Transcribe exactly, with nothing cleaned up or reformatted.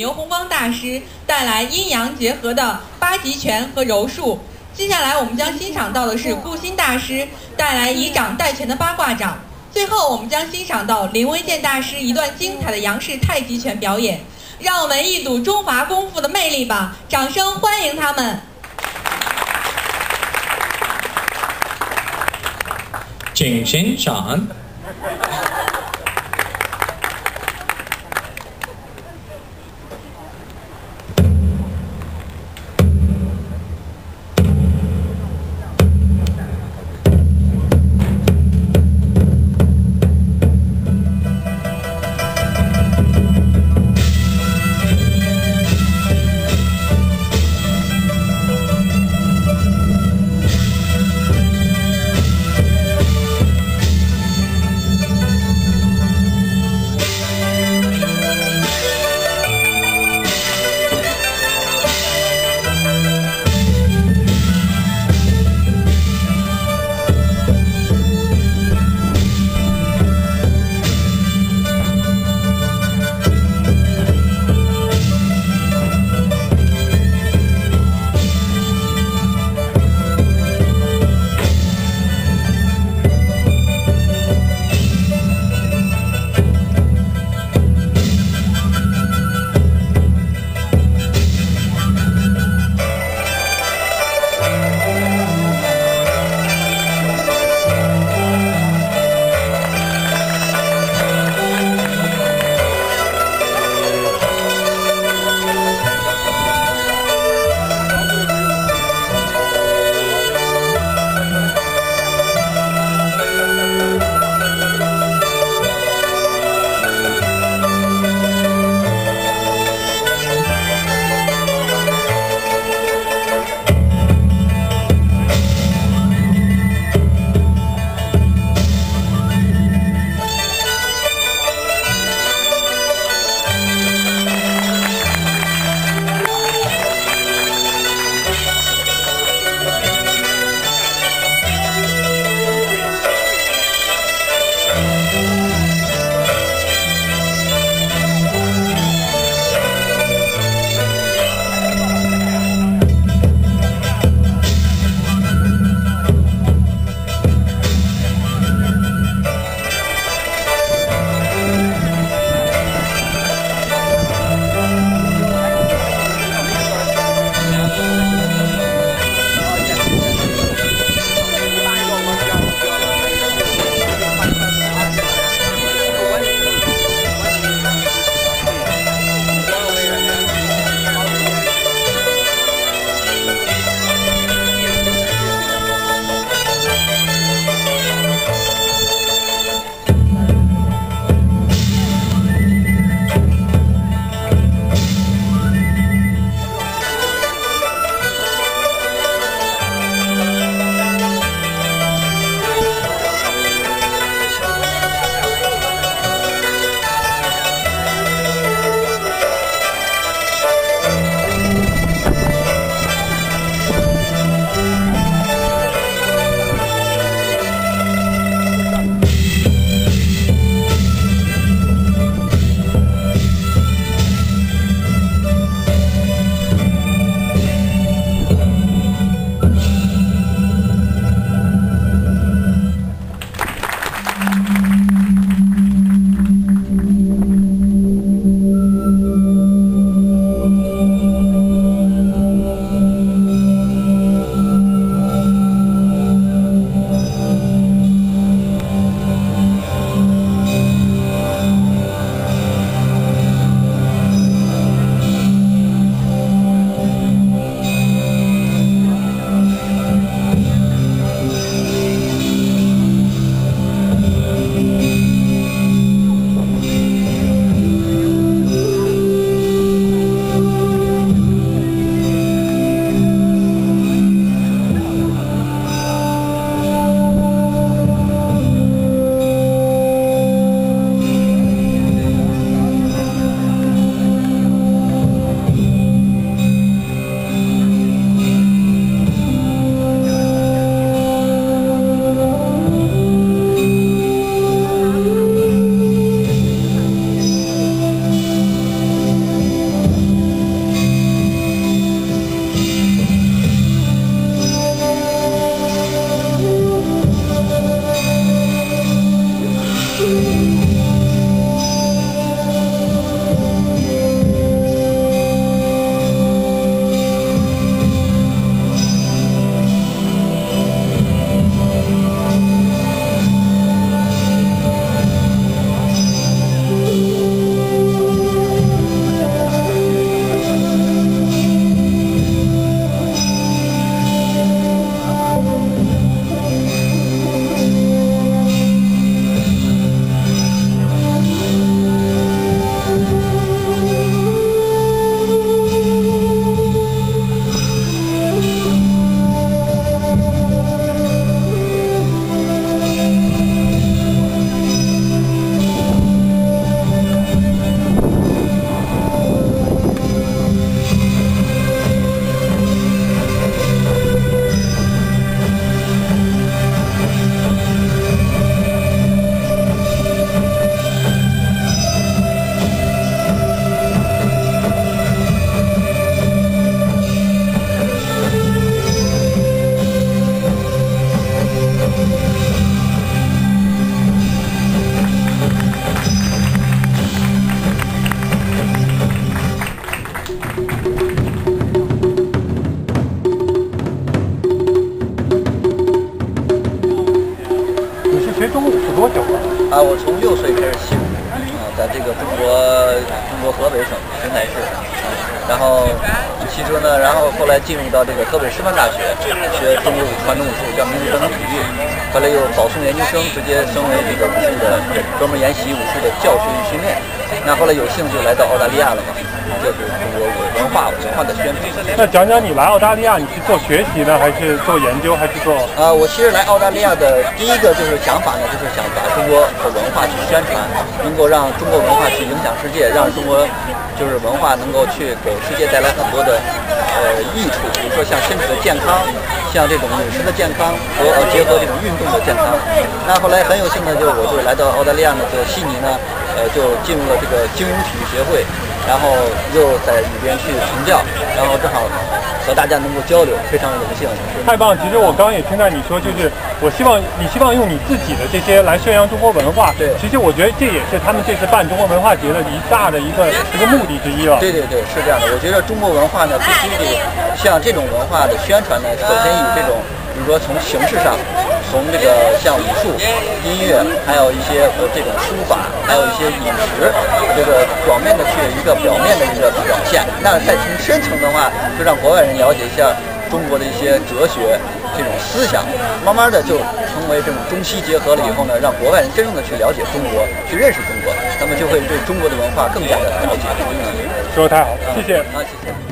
牛洪光大师带来阴阳结合的八极拳和柔术。接下来我们将欣赏到的是顾鑫大师带来以掌带拳的八卦掌。最后我们将欣赏到林维健大师一段精彩的杨氏太极拳表演。让我们一睹中华功夫的魅力吧！掌声欢迎他们。 请欣赏。 多久了？ 啊，我从六岁开始习武，啊，在这个中国中国河北省邢台市，然后骑车呢，然后后来进入到这个河北师范大学学中国传统武术，叫民族传统体育，后来又保送研究生，直接升为这个武术的专门研习武术的教学与训练。那后来有幸就来到澳大利亚了嘛，就是中国文化文化的宣传。 那讲讲你来澳大利亚，你是做学习呢，还是做研究，还是做？ 啊，我其实来澳大利亚的第一个就是想法呢，就是想把中国的文化去宣传，能够让中国文化去影响世界，让中国就是文化能够去给世界带来很多的呃益处，比如说像身体的健康，像这种饮食的健康和呃结合这种运动的健康。那后来很有幸呢，就我就来到澳大利亚呢，就悉尼呢，呃，就进入了这个精武体育协会，然后又在里边去从教，然后正好和大家能够交流，非常荣幸。 太棒！其实我刚刚也听到你说，就是我希望你希望用你自己的这些来宣扬中国文化。 对， 其实我觉得这也是他们这次办中国文化节的一大的一个一个目的之一了。 对对对，是这样的。我觉得中国文化呢，必须得像这种文化的宣传呢，首先以这种，比如说从形式上，从这个像武术、音乐，还有一些呃这种书法，还有一些饮食，这个表面的去一个表面的一个表现。那再从深层的话，就让国外人了解一下中国的一些哲学这种思想，慢慢的就成为这种中西结合了以后呢，让国外人真正的去了解中国，去认识中国，那么就会对中国的文化更加的了解。 说得太好，谢谢。 啊，谢谢。